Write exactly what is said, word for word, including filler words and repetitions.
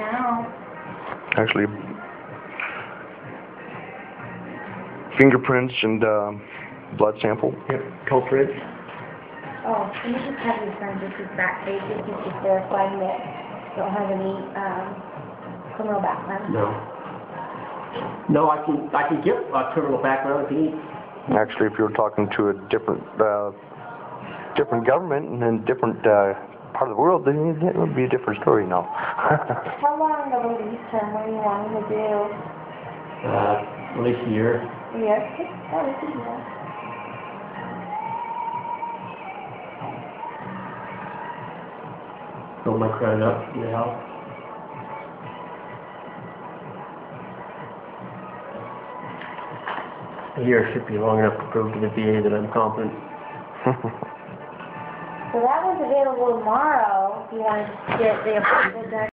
now. Actually, fingerprints and uh, blood sample. Yep, culprits. Oh, can you just have your son just his back page if he's just verifying that you don't have any um, criminal background? No. No, I can I can get a criminal background if he needs. Actually, if you were talking to a different uh, different government and then different uh, part of the world, then it would be a different story now. How long of a lease term were you wanting to do? Uh, at least a year. A year? Oh, this is year. Build my credit up in the house. A year should be long enough to prove to the V A that I'm competent. So that one's available tomorrow if you want to get the appointment done.